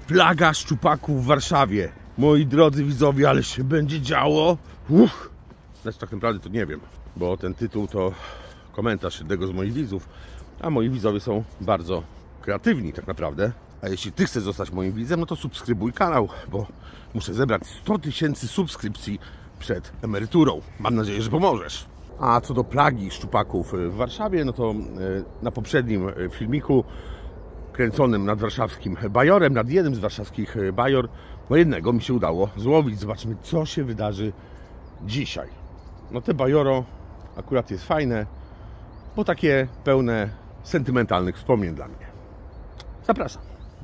Plaga szczupaków w Warszawie. Moi drodzy widzowie, ale się będzie działo. Znaczy tak naprawdę to nie wiem, bo ten tytuł to komentarz jednego z moich widzów, a moi widzowie są bardzo kreatywni tak naprawdę. A jeśli ty chcesz zostać moim widzem, no to subskrybuj kanał, bo muszę zebrać 100 000 subskrypcji przed emeryturą. Mam nadzieję, że pomożesz. A co do plagi szczupaków w Warszawie, no to na poprzednim filmiku kręconym nad warszawskim bajorem, nad jednym z warszawskich bajor, no jednego mi się udało złowić. Zobaczmy, co się wydarzy dzisiaj. No te bajoro akurat jest fajne, bo takie pełne sentymentalnych wspomnień dla mnie. Zapraszam.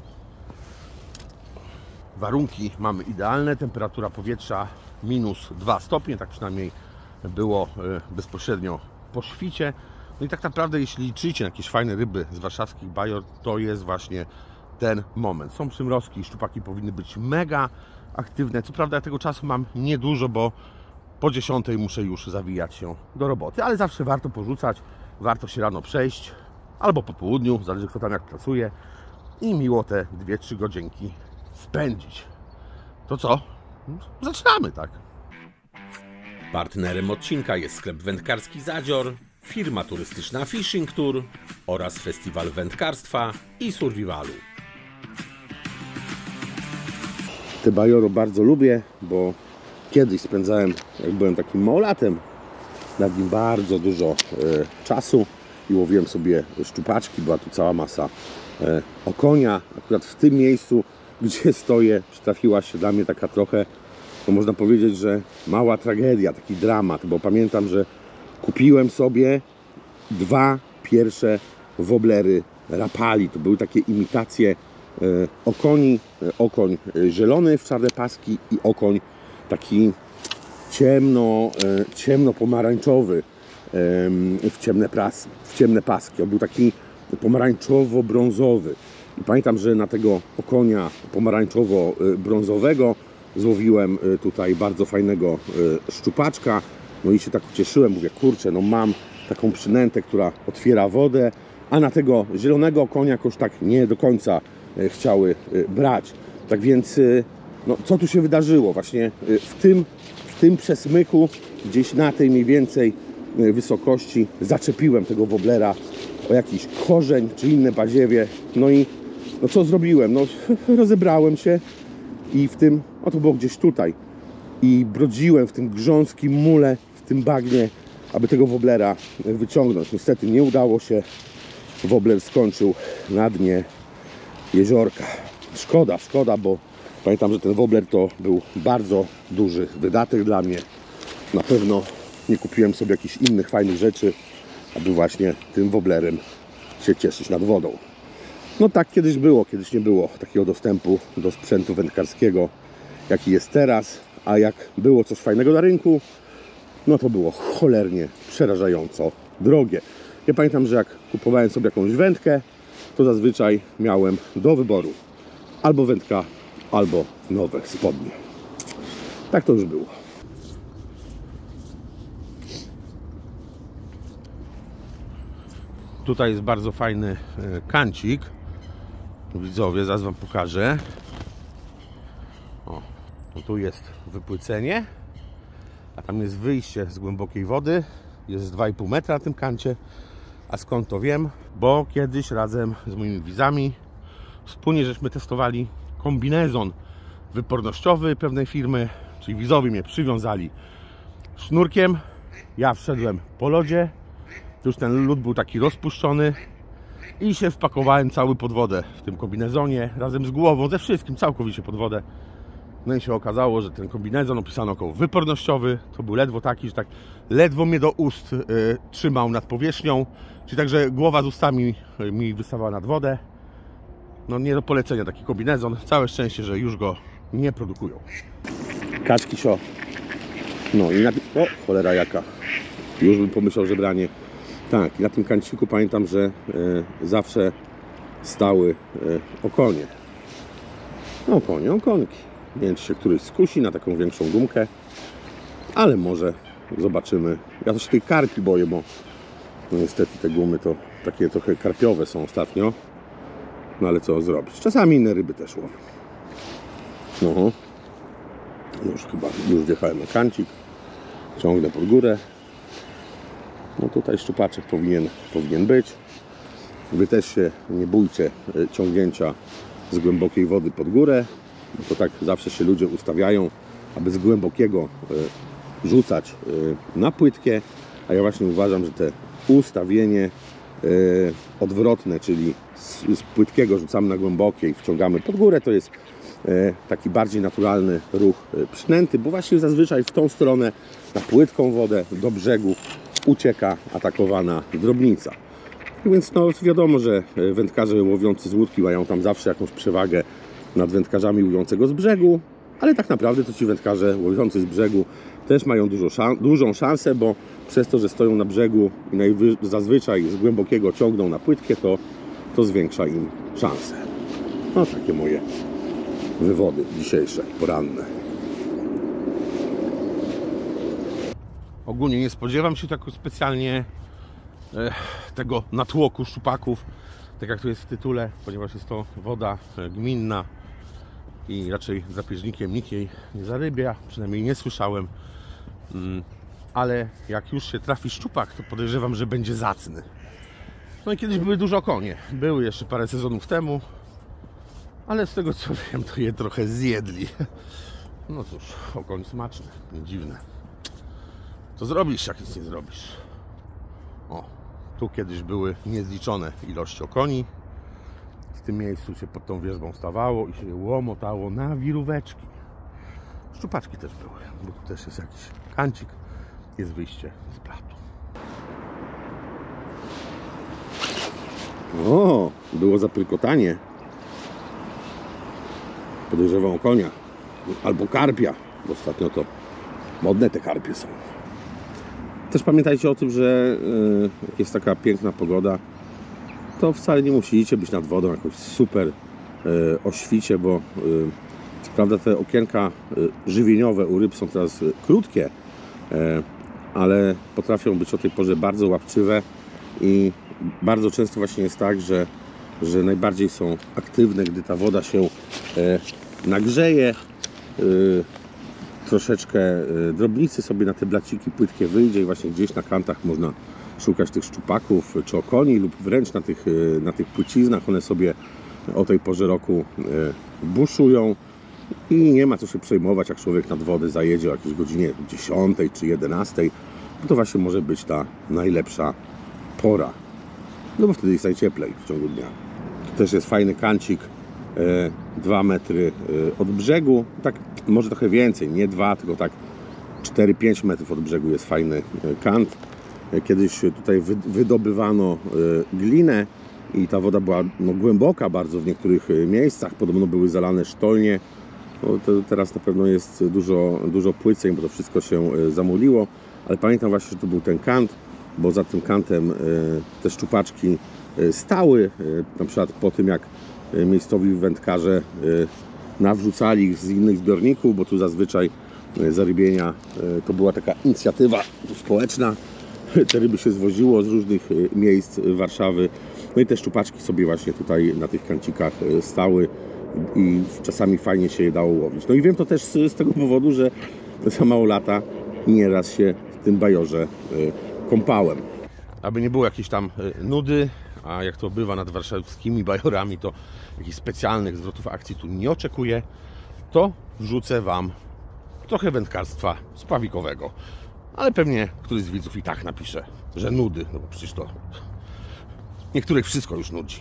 Warunki mamy idealne, temperatura powietrza -2 stopnie, tak przynajmniej było bezpośrednio po świcie. No i tak naprawdę, jeśli liczycie na jakieś fajne ryby z warszawskich bajor, to jest właśnie ten moment. Są przymrozki, szczupaki powinny być mega aktywne. Co prawda ja tego czasu mam niedużo, bo po 10 muszę już zawijać się do roboty, ale zawsze warto porzucać, warto się rano przejść, albo po południu, zależy kto tam jak pracuje, i miło te 2-3 godzinki spędzić. To co? Zaczynamy, tak? Partnerem odcinka jest sklep wędkarski Zadzior, firma turystyczna Fishing Tour oraz festiwal wędkarstwa i survivalu. Te bajoro bardzo lubię, bo kiedyś spędzałem, jak byłem takim małolatem, nad nim bardzo dużo czasu i łowiłem sobie szczupaczki. Była tu cała masa okonia. Akurat w tym miejscu, gdzie stoję, przytrafiła się dla mnie taka trochę, to można powiedzieć, że mała tragedia, taki dramat, bo pamiętam, że kupiłem sobie 2 pierwsze woblery rapali. To były takie imitacje okoni, okoń zielony w czarne paski i okoń taki ciemno-pomarańczowy w ciemne paski. On był taki pomarańczowo-brązowy. I pamiętam, że na tego okonia pomarańczowo-brązowego złowiłem tutaj bardzo fajnego szczupaczka. No i się tak ucieszyłem, mówię, kurczę, no mam taką przynętę, która otwiera wodę, a na tego zielonego konia jakoś tak nie do końca chciały brać. Tak więc, no, co tu się wydarzyło? Właśnie w tym przesmyku, gdzieś na tej mniej więcej wysokości, zaczepiłem tego woblera o jakiś korzeń czy inne badziewie. No i no co zrobiłem? No rozebrałem się i w tym, to było gdzieś tutaj, i brodziłem w tym grząskim mule, w tym bagnie, aby tego woblera wyciągnąć. Niestety nie udało się. Wobler skończył na dnie jeziorka. Szkoda, bo pamiętam, że ten wobler to był bardzo duży wydatek dla mnie. Na pewno nie kupiłem sobie jakichś innych fajnych rzeczy, aby właśnie tym woblerem się cieszyć nad wodą. No tak kiedyś było, kiedyś nie było takiego dostępu do sprzętu wędkarskiego, jaki jest teraz, a jak było coś fajnego na rynku, no to było cholernie przerażająco drogie. Ja pamiętam, że jak kupowałem sobie jakąś wędkę, to zazwyczaj miałem do wyboru albo wędka, albo nowe spodnie. Tak to już było. Tutaj jest bardzo fajny kancik. Widzowie, zaraz wam pokażę. O, tu jest wypłycenie, a tam jest wyjście z głębokiej wody. Jest 2,5 metra na tym kancie. A skąd to wiem? Bo kiedyś razem z moimi widzami wspólnie żeśmy testowali kombinezon wypornościowy pewnej firmy, czyli widzowie mnie przywiązali sznurkiem. Ja wszedłem po lodzie, już ten lód był taki rozpuszczony i się wpakowałem cały pod wodę w tym kombinezonie, razem z głową, ze wszystkim, całkowicie pod wodę. No i się okazało, że ten kombinezon opisano jako wypornościowy. To był ledwo taki, że tak ledwo mnie do ust trzymał nad powierzchnią. Czyli także głowa z ustami mi wystawała nad wodę. No nie do polecenia taki kombinezon. Całe szczęście, że już go nie produkują. Kaczki sio. No i na tym... O, cholera jaka. Już bym pomyślał, że branie. Tak, i na tym kanciku pamiętam, że zawsze stały okonie. Okonki. Nie wiem, czy się któryś skusi na taką większą gumkę, ale może zobaczymy. Ja też tej karpi boję, bo no niestety te gumy to takie trochę karpiowe są ostatnio. No ale co zrobić? Czasami inne ryby też łowią. No, już wjechałem na kancik, ciągnę pod górę. No tutaj szczupaczek powinien być. Wy też się nie bójcie ciągnięcia z głębokiej wody pod górę, bo to tak zawsze się ludzie ustawiają, aby z głębokiego rzucać na płytkie, a ja właśnie uważam, że te ustawienie odwrotne, czyli z płytkiego rzucamy na głębokie i wciągamy pod górę, to jest taki bardziej naturalny ruch przynęty, bo właśnie zazwyczaj w tą stronę, na płytką wodę, do brzegu ucieka atakowana drobnica. Więc no wiadomo, że wędkarze łowiący z łódki mają tam zawsze jakąś przewagę nad wędkarzami łowiącego z brzegu, ale tak naprawdę to ci wędkarze łowiący z brzegu też mają dużą szansę, bo przez to, że stoją na brzegu i zazwyczaj z głębokiego ciągną na płytkie, to zwiększa im szanse. No takie moje wywody dzisiejsze, poranne. Ogólnie nie spodziewam się tak specjalnie tego natłoku szczupaków, tak jak to jest w tytule, ponieważ jest to woda gminna i raczej drapieżnikiem nikt jej nie zarybia, przynajmniej nie słyszałem, ale jak już się trafi szczupak, to podejrzewam, że będzie zacny. No i kiedyś były dużo konie, były jeszcze parę sezonów temu, ale z tego co wiem, to je trochę zjedli. No cóż, okoń smaczny, nie dziwne. Co zrobisz, jak nic nie zrobisz? O, tu kiedyś były niezliczone ilości okoni. W tym miejscu się pod tą wierzbą stawało i się łomotało na wiróweczki. Szczupaczki też były, bo tu też jest jakiś kancik, jest wyjście z platu. O, było zapylkotanie. Podejrzewam konia albo karpia, bo ostatnio to modne te karpie są. Też pamiętajcie o tym, że jak jest taka piękna pogoda, to wcale nie musicie być nad wodą jakoś super o świcie, bo co prawda te okienka żywieniowe u ryb są teraz krótkie, ale potrafią być o tej porze bardzo łapczywe i bardzo często właśnie jest tak, że najbardziej są aktywne, gdy ta woda się nagrzeje, troszeczkę drobnicy sobie na te blaciki płytkie wyjdzie i właśnie gdzieś na kantach można szukać tych szczupaków czy okoni lub wręcz na tych płyciznach. One sobie o tej porze roku buszują i nie ma co się przejmować, jak człowiek nad wodę zajedzie o jakiejś godzinie 10 czy 11, bo to właśnie może być ta najlepsza pora, no bo wtedy jest najcieplej w ciągu dnia. Tu też jest fajny kancik, 2 metry od brzegu, tak może trochę więcej, nie 2, tylko tak 4-5 metrów od brzegu jest fajny kant. Kiedyś tutaj wydobywano glinę i ta woda była głęboka bardzo w niektórych miejscach, podobno były zalane sztolnie. No, to teraz na pewno jest dużo płyceń, bo to wszystko się zamuliło, ale pamiętam właśnie, że to był ten kant, bo za tym kantem te szczupaczki stały, na przykład po tym jak miejscowi wędkarze nawrzucali ich z innych zbiorników, bo tu zazwyczaj zarybienia to była taka inicjatywa społeczna, te ryby się zwoziło z różnych miejsc Warszawy, no i te szczupaczki sobie właśnie tutaj na tych kancikach stały i czasami fajnie się je dało łowić. No i wiem to też z tego powodu, że za mało lata nieraz się w tym bajorze kąpałem. Aby nie było jakiejś tam nudy, a jak to bywa nad warszawskimi bajorami, to jakichś specjalnych zwrotów akcji tu nie oczekuję, to wrzucę Wam trochę wędkarstwa spławikowego. Ale pewnie któryś z widzów i tak napisze, że nudy, no bo przecież to niektórych wszystko już nudzi.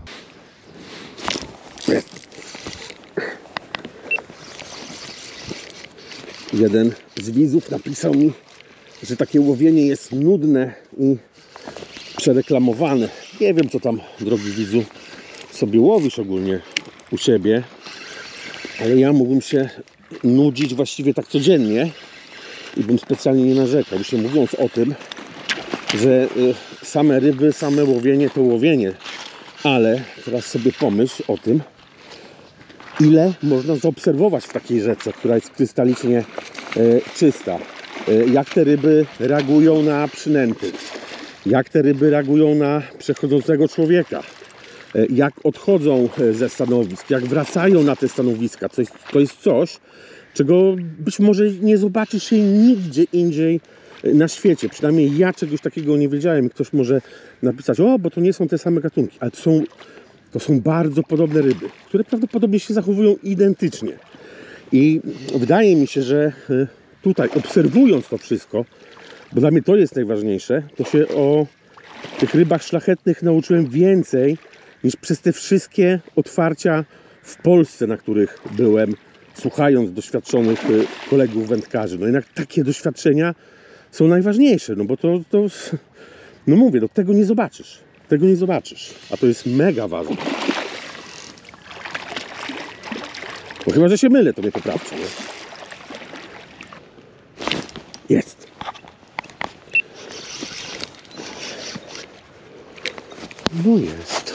Jeden z widzów napisał mi, że takie łowienie jest nudne i przereklamowane. Nie wiem, co tam, drogi widzu, sobie łowisz ogólnie u siebie, ale ja mógłbym się nudzić właściwie tak codziennie i bym specjalnie nie narzekał, już nie mówiąc o tym, że same ryby, same łowienie to łowienie, ale teraz sobie pomyśl o tym, ile można zaobserwować w takiej rzece, która jest krystalicznie czysta. Jak te ryby reagują na przynęty, jak te ryby reagują na przechodzącego człowieka, jak odchodzą ze stanowisk, jak wracają na te stanowiska. To jest coś, czego być może nie zobaczy się nigdzie indziej na świecie. Przynajmniej ja czegoś takiego nie wiedziałem. Ktoś może napisać, bo to nie są te same gatunki, ale to są bardzo podobne ryby, które prawdopodobnie się zachowują identycznie. I wydaje mi się, że tutaj obserwując to wszystko, bo dla mnie to jest najważniejsze, to się o tych rybach szlachetnych nauczyłem więcej niż przez te wszystkie otwarcia w Polsce, na których byłem, słuchając doświadczonych kolegów wędkarzy. No jednak takie doświadczenia są najważniejsze, no bo no mówię, no tego nie zobaczysz. Tego nie zobaczysz, a to jest mega ważne. Bo chyba, że się mylę, to mnie poprawcie, nie? Jest. No jest.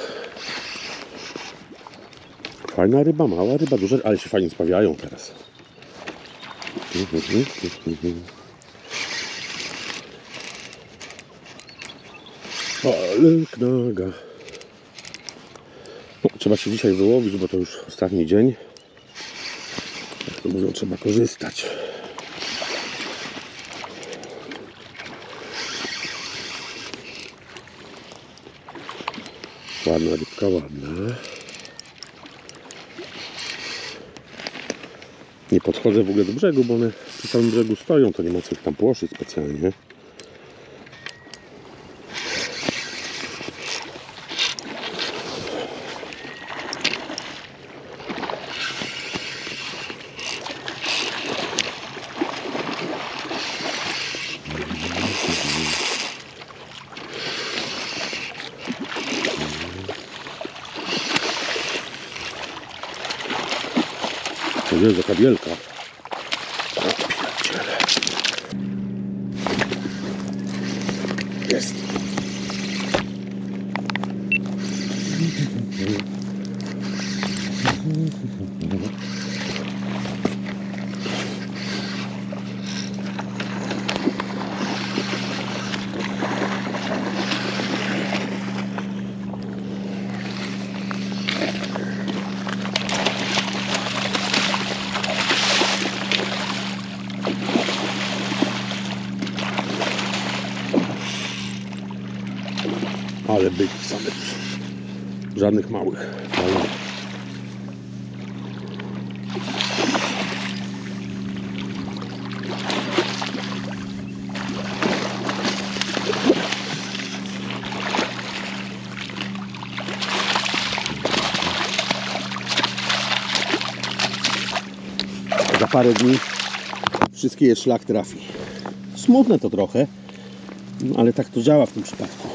Fajna ryba, mała ryba, duża, ale się fajnie spawiają teraz. Ale knaga. No, trzeba się dzisiaj wyłowić, bo to już ostatni dzień. Jak to mówią, trzeba korzystać. Ładna rybka, ładna. Nie podchodzę w ogóle do brzegu, bo one przy samym brzegu stoją, to nie ma co ich tam płoszyć specjalnie. To jest jaka wielka. Jest. Ale byki same tu są. Żadnych małych. Za parę dni wszystkie je szlak trafi. Smutne to trochę, ale tak to działa w tym przypadku.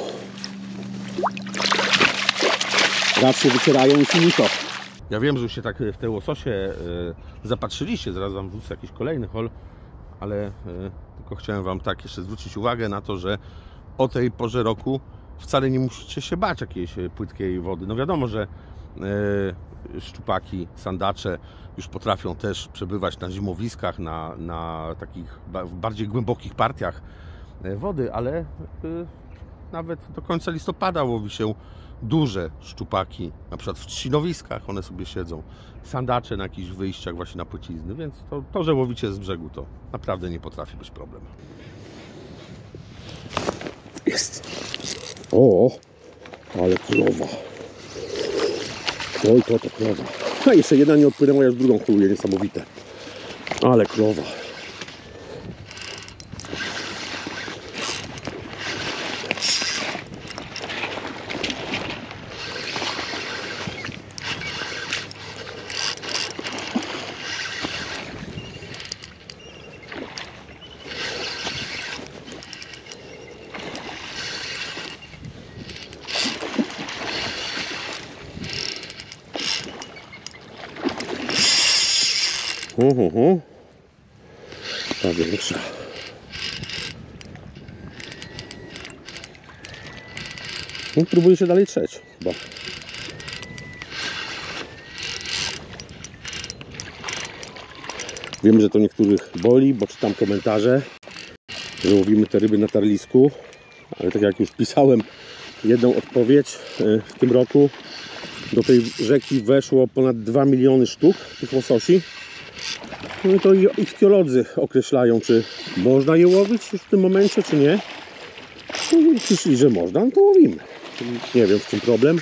Raz się wycierają i finito. Ja wiem, że już się tak w te łososie zapatrzyliście, zaraz Wam wrzucę jakiś kolejny haul, ale tylko chciałem Wam tak jeszcze zwrócić uwagę na to, że o tej porze roku wcale nie musicie się bać jakiejś płytkiej wody. No wiadomo, że szczupaki, sandacze już potrafią też przebywać na zimowiskach, na takich bardziej głębokich partiach wody, ale nawet do końca listopada łowi się duże szczupaki, na przykład w trzcinowiskach one sobie siedzą, sandacze na jakichś wyjściach właśnie na płycizny, więc to, że łowicie z brzegu, to naprawdę nie potrafi być problem. Jest. O, ale krowa. Oj, to krowa. A jeszcze jedna nie odpłynęła, ja z drugą choluję, niesamowite. Ale krowa. Ta większa. No, próbuję się dalej trzeć, bo wiem, że to niektórych boli, bo czytam komentarze, że łowimy te ryby na tarlisku, ale tak jak już pisałem jedną odpowiedź w tym roku, do tej rzeki weszło ponad 2 miliony sztuk tych łososi. No i to ichtiolodzy określają, czy można je łowić już w tym momencie, czy nie. No, jeśli, że można, no to łowimy. Nie wiem, w czym problem.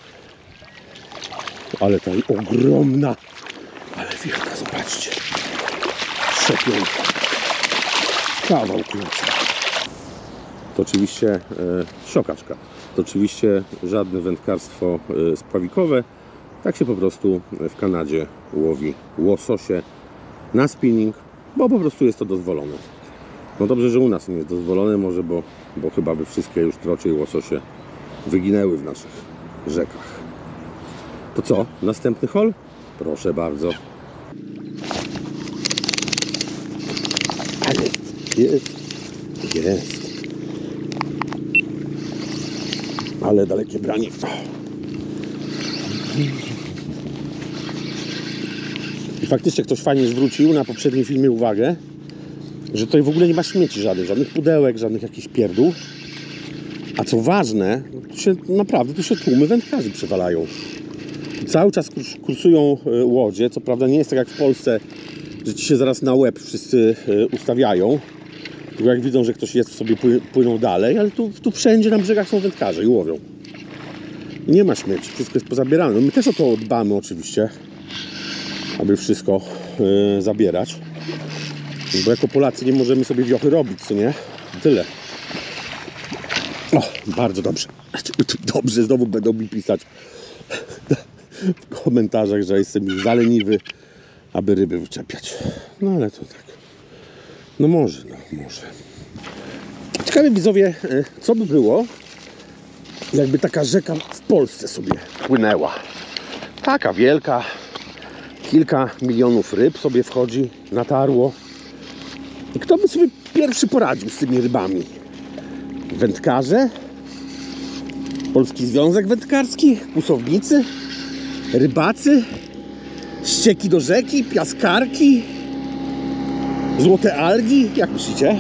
Ale ta ogromna, ale wielka, zobaczcie. Szepią kawał klucza. To oczywiście siokaczka. To oczywiście żadne wędkarstwo spławikowe. Tak się po prostu w Kanadzie łowi łososie na spinning, bo po prostu jest to dozwolone. No dobrze, że u nas nie jest dozwolone, może, bo chyba by wszystkie już trocie i łososie wyginęły w naszych rzekach. To co? Następny hol? Proszę bardzo. Jest. Ale dalekie branie. I faktycznie ktoś fajnie zwrócił na poprzednim filmie uwagę, że tutaj w ogóle nie ma śmieci żadnych pudełek, żadnych jakichś pierdół. A co ważne, tu się tłumy wędkarzy przewalają. Cały czas kursują łodzie, co prawda nie jest tak jak w Polsce, że ci się zaraz na łeb wszyscy ustawiają. Tylko jak widzą, że ktoś jest, sobie płyną dalej, ale tu wszędzie na brzegach są wędkarze i łowią. Nie ma śmieci, wszystko jest pozabierane. No my też o to dbamy oczywiście, aby wszystko zabierać. Bo jako Polacy nie możemy sobie wiochy robić, co nie? Tyle. O, bardzo dobrze. Dobrze, znowu będą mi pisać w komentarzach, że jestem już za leniwy, aby ryby wyczepiać. No ale to tak. No może. Ciekawe, widzowie, co by było, jakby taka rzeka w Polsce sobie płynęła. Taka wielka, kilka milionów ryb sobie wchodzi, natarło. I kto by sobie pierwszy poradził z tymi rybami? Wędkarze? Polski Związek Wędkarski? Kłusownicy? Rybacy? Ścieki do rzeki? Piaskarki? Złote algi? Jak myślicie?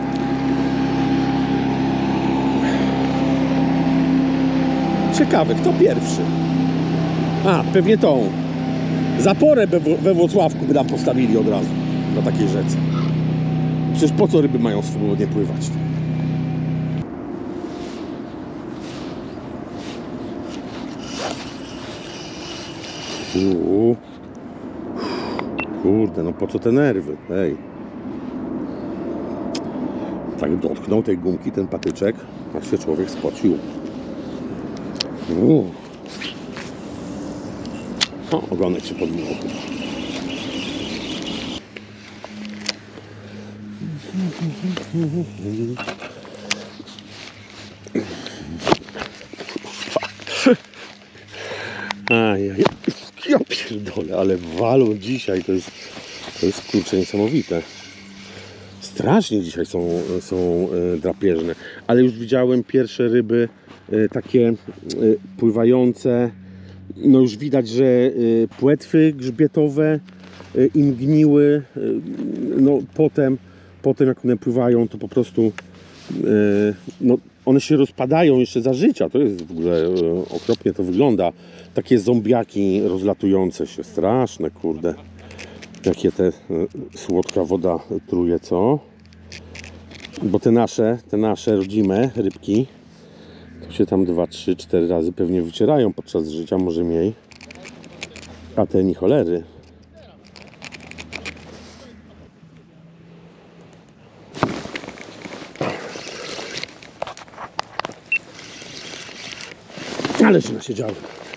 Ciekawe, kto pierwszy? A, pewnie tą zaporę we Włocławku by nam postawili od razu na takiej rzece. Przecież po co ryby mają swobodnie pływać? Kurde, no po co te nerwy? Ej. Tak dotknął tej gumki, ten patyczek, aż się człowiek spocił. O, ogonek się podwinął. Ja pierdolę, ale walą dzisiaj, to jest kurczę niesamowite. Strasznie dzisiaj są drapieżne, ale już widziałem pierwsze ryby takie pływające. No już widać, że płetwy grzbietowe im gniły. No potem jak one pływają, to po prostu no, one się rozpadają jeszcze za życia. To jest w ogóle okropnie to wygląda. Takie zombiaki rozlatujące się. Straszne, kurde. Jakie te słodka woda truje, co? Bo te nasze rodzime rybki to się tam 2, 3, 4 razy pewnie wycierają podczas życia, może mniej. A te ni cholery. Ale się nasiedziały.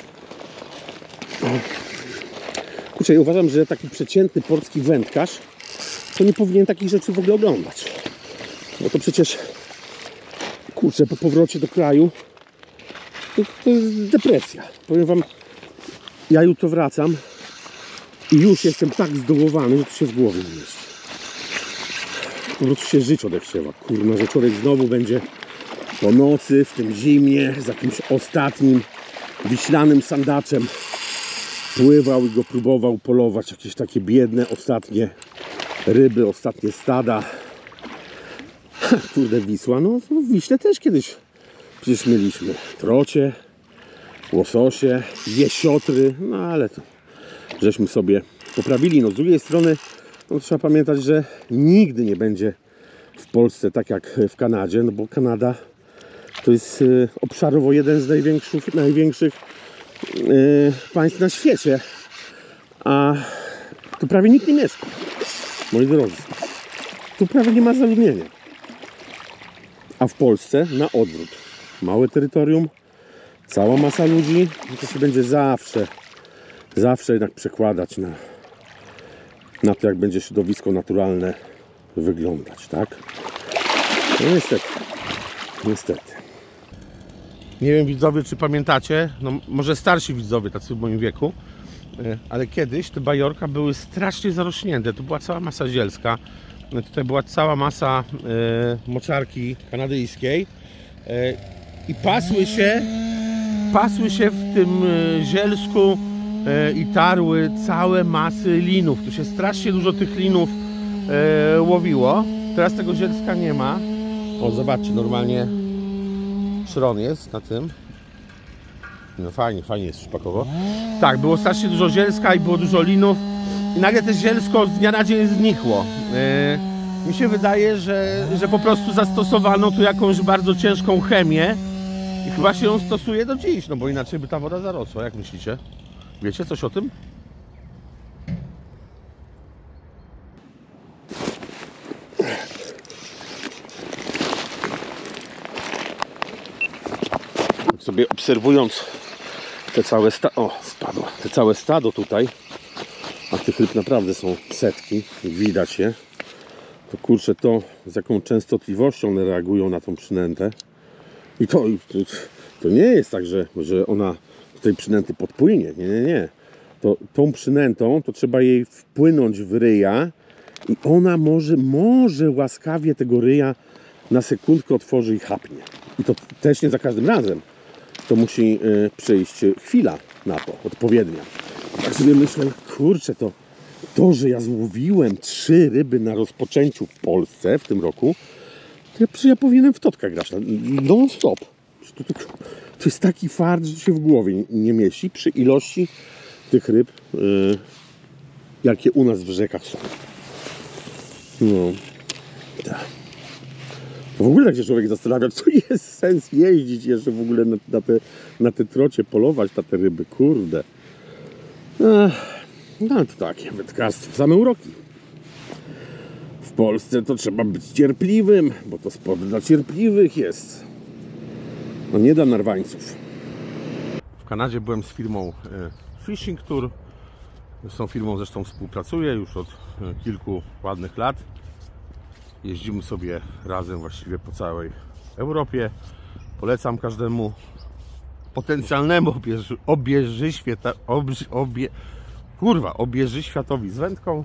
Kurczę, ja uważam, że taki przeciętny polski wędkarz to nie powinien takich rzeczy w ogóle oglądać. Bo to przecież, kurczę, po powrocie do kraju to jest depresja. Powiem wam, ja jutro wracam i już jestem tak zdołowany, że to się w głowie nie mieści. Po prostu się życie odechciewa. Kurna, że człowiek znowu będzie po nocy, w tym zimnie, z jakimś ostatnim wiślanym sandaczem pływał i go próbował polować. Jakieś takie biedne, ostatnie ryby, ostatnie stada. Kurde, Wisła, no w Wiśle też kiedyś przecież mieliśmy trocie, łososie, jesiotry, no ale to żeśmy sobie poprawili. No z drugiej strony no, trzeba pamiętać, że nigdy nie będzie w Polsce tak jak w Kanadzie, no bo Kanada to jest obszarowo jeden z największych państw na świecie, a tu prawie nikt nie mieszka, moi drodzy. Tu prawie nie ma zaludnienia. A w Polsce na odwrót. Małe terytorium, cała masa ludzi, to się będzie zawsze jednak przekładać na to, jak będzie środowisko naturalne wyglądać, tak? No niestety. Nie wiem, widzowie, czy pamiętacie, no może starsi widzowie, tacy w moim wieku, ale kiedyś te bajorka były strasznie zarośnięte. Tu była cała masa zielska. Tutaj była cała masa moczarki kanadyjskiej i pasły się w tym zielsku i tarły całe masy linów. Tu się strasznie dużo tych linów łowiło. Teraz tego zielska nie ma. O, zobaczcie, normalnie szron jest na tym. No fajnie jest szpakowo. Tak, było strasznie dużo zielska i było dużo linów. I nagle te zielsko z dnia na dzień znikło. Mi się wydaje, że po prostu zastosowano tu jakąś bardzo ciężką chemię i chyba się ją stosuje do dziś, no bo inaczej by ta woda zarosła. Jak myślicie? Wiecie coś o tym? Tak sobie obserwując te całe te całe stado tutaj, a tych ryb naprawdę są setki, widać je, to kurczę, to z jaką częstotliwością one reagują na tą przynętę. I to nie jest tak, że ona do tej przynęty podpłynie. Nie. Tą przynętą to trzeba jej wpłynąć w ryja i ona może łaskawie tego ryja na sekundkę otworzy i chapnie. I to też nie za każdym razem. To musi przyjść chwila na to, odpowiednia. Tak sobie myślę, kurczę, to, że ja złowiłem 3 ryby na rozpoczęciu w Polsce w tym roku, to ja powinienem w totka grać non stop. To jest taki fart, że się w głowie nie mieści przy ilości tych ryb, jakie u nas w rzekach są. No. Tak. W ogóle tak się człowiek zastanawia, co jest sens jeździć jeszcze w ogóle na te trocie, polować na te ryby, kurde. No to takie wędkarstwo, same uroki. W Polsce to trzeba być cierpliwym, bo to sport dla cierpliwych jest. No nie dla narwańców. W Kanadzie byłem z firmą Fishing Tour. Z tą firmą zresztą współpracuję już od kilku ładnych lat. Jeździmy sobie razem właściwie po całej Europie. Polecam każdemu potencjalnemu obieży światowi z wędką.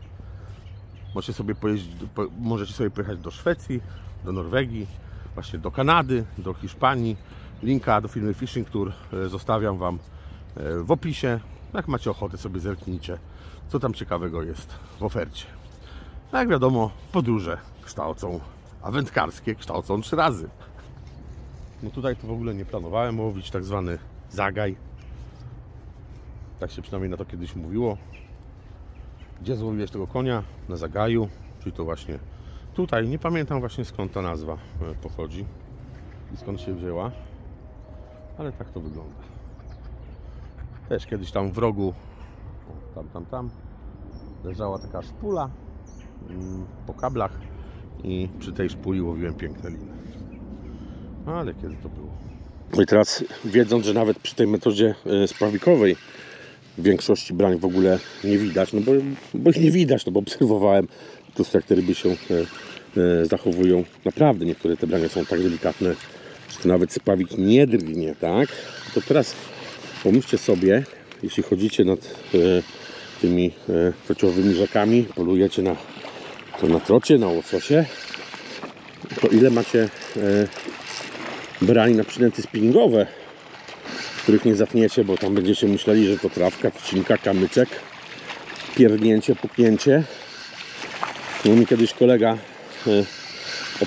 Możecie sobie pojechać do Szwecji, do Norwegii, właśnie do Kanady, do Hiszpanii. Linka do firmy Fishing Tour zostawiam Wam w opisie. Jak macie ochotę, sobie zerknijcie, co tam ciekawego jest w ofercie. No jak wiadomo, podróże kształcą, a wędkarskie kształcą 3 razy. No tutaj to w ogóle nie planowałem łowić, tak zwany zagaj. Tak się przynajmniej na to kiedyś mówiło. Gdzie złowiłeś tego konia? Na zagaju, czyli to właśnie tutaj. Nie pamiętam właśnie, skąd ta nazwa pochodzi i skąd się wzięła, ale tak to wygląda. Też kiedyś tam w rogu, tam leżała taka szpula po kablach i przy tej szpuli łowiłem piękne liny. Ale kiedy to było? No i teraz, wiedząc, że nawet przy tej metodzie spławikowej w większości brań w ogóle nie widać, no bo ich nie widać, no bo obserwowałem po prostu, jak te ryby się zachowują. Naprawdę niektóre te brania są tak delikatne, że to nawet spławik nie drgnie, tak? To teraz pomyślcie sobie, jeśli chodzicie nad tymi trociowymi rzekami, polujecie na trocie, na łososie, to ile macie brań na przynęty spinningowe, których nie zatniecie, bo tam będziecie myśleli, że to trawka, trzcinka, kamyczek, pierdnięcie, puknięcie. No mi kiedyś kolega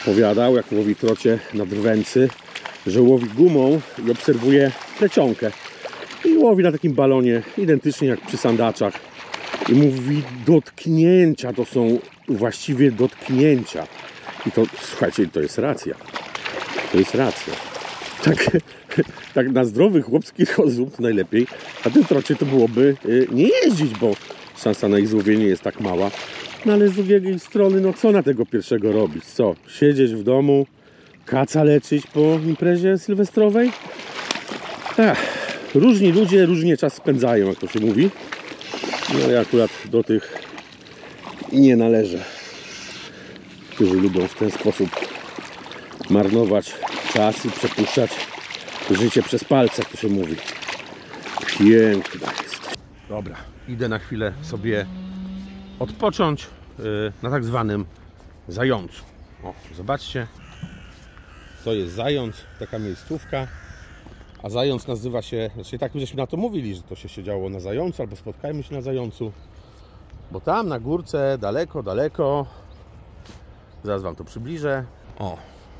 opowiadał, jak łowi trocie na drwęcy, że łowi gumą i obserwuje plecionkę. i łowi na takim balonie, identycznie jak przy sandaczach. I mówi, dotknięcia to są właściwie dotknięcia. I to, słuchajcie, to jest racja. To jest racja. Tak na zdrowy chłopski rozum najlepiej na tym trocie to byłoby nie jeździć, bo szansa na ich złowienie jest tak mała. No ale z drugiej strony, no co na tego pierwszego robić? Co? Siedzieć w domu, kaca leczyć po imprezie sylwestrowej? Różni ludzie różnie czas spędzają, jak to się mówi. No ja akurat do tych nie należę, którzy lubią w ten sposób marnować czas i przepuszczać życie przez palce, jak to się mówi. Piękna jest. Dobra, idę na chwilę sobie odpocząć na tak zwanym zającu. O, zobaczcie, to jest zając, taka miejscówka. A zając nazywa się, znaczy tak żeśmy na to mówili, że to się siedziało na zającu, albo spotkajmy się na zającu. Bo tam na górce, daleko, daleko, zaraz wam to przybliżę. O,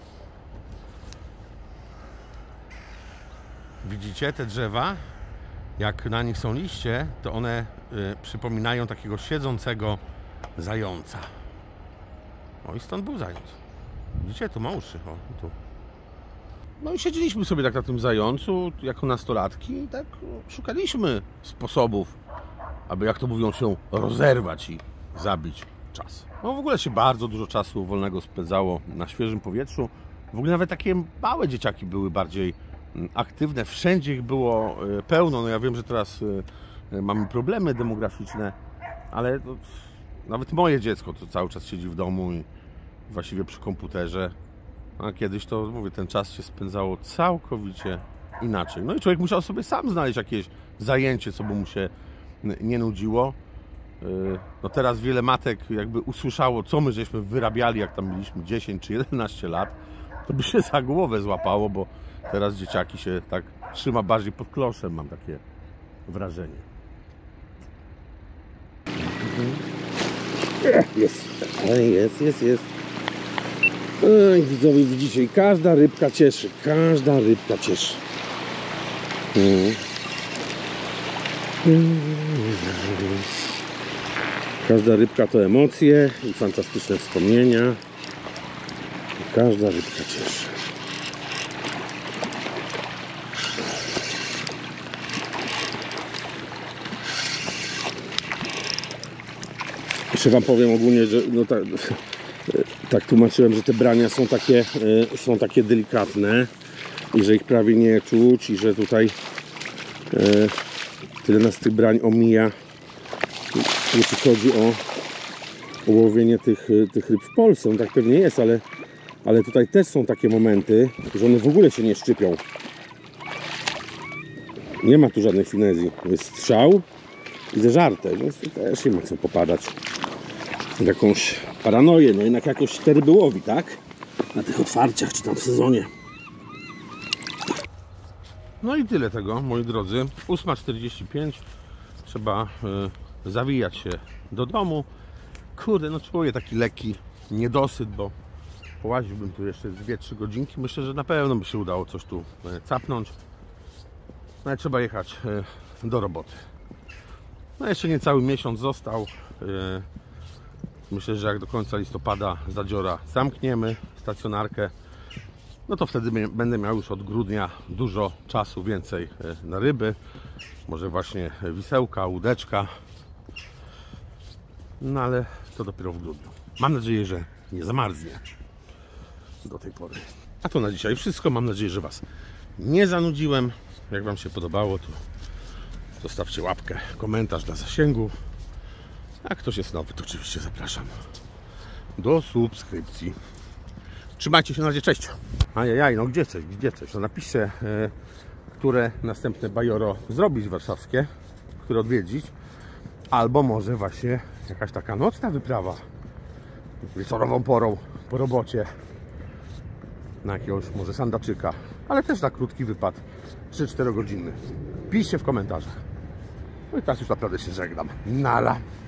widzicie te drzewa? Jak na nich są liście, to one przypominają takiego siedzącego zająca. O, i stąd był zając. Widzicie? Tu ma uszy. O, tu. No i siedzieliśmy sobie tak na tym zającu jako nastolatki i tak szukaliśmy sposobów, aby, jak to mówią, się rozerwać i zabić czas. No w ogóle się bardzo dużo czasu wolnego spędzało na świeżym powietrzu. W ogóle nawet takie małe dzieciaki były bardziej aktywne. Wszędzie ich było pełno. No ja wiem, że teraz mamy problemy demograficzne, ale to, nawet moje dziecko to cały czas siedzi w domu i właściwie przy komputerze. A kiedyś to, mówię, ten czas się spędzało całkowicie inaczej. No i człowiek musiał sobie sam znaleźć jakieś zajęcie, co by mu się nie nudziło. No teraz wiele matek jakby usłyszało, co my żeśmy wyrabiali, jak tam mieliśmy 10 czy 11 lat, to by się za głowę złapało, bo teraz dzieciaki się tak trzyma bardziej pod kloszem, mam takie wrażenie. Jest. Oj, widzowie, widzicie, i każda rybka cieszy. Każda rybka cieszy. Każda rybka to emocje i fantastyczne wspomnienia. I każda rybka cieszy. Jeszcze wam powiem ogólnie, że no tak tłumaczyłem, że te brania są takie delikatne i że ich prawie nie czuć i że tutaj tyle nas tych brań omija, jeśli chodzi o łowienie tych ryb w Polsce. No tak pewnie jest, ale tutaj też są takie momenty, że one w ogóle się nie szczypią. Nie ma tu żadnej finezji. Jest strzał i zeżarte, więc tu też nie ma co popadać w jakąś paranoję. No jednak jakoś te ryby łowi, tak? Na tych otwarciach, czy tam w sezonie. No i tyle tego, moi drodzy. 8:45. Trzeba zawijać się do domu. Kurde, no czuję taki lekki niedosyt, bo połaziłbym tu jeszcze 2-3 godzinki. Myślę, że na pewno by się udało coś tu capnąć. No ale trzeba jechać do roboty. No jeszcze niecały miesiąc został. Myślę, że jak do końca listopada Zadziora zamkniemy stacjonarkę, no to wtedy będę miał już od grudnia dużo czasu więcej na ryby. Może właśnie wisełka, łódeczka. No ale to dopiero w grudniu. Mam nadzieję, że nie zamarznie do tej pory. A to na dzisiaj wszystko. Mam nadzieję, że Was nie zanudziłem. Jak Wam się podobało, to zostawcie łapkę, komentarz dla zasięgu. A ktoś jest nowy, to oczywiście zapraszam do subskrypcji. Trzymajcie się, na razie, cześć. Ajajaj, no gdzie coś? No napiszcie, które następne bajoro zrobić warszawskie, które odwiedzić. Albo może właśnie jakaś taka nocna wyprawa wieczorową porą po robocie na jakiegoś może sandaczyka, ale też na krótki wypad 3-4 godziny. Piszcie w komentarzach. No i teraz już naprawdę się żegnam. Nara.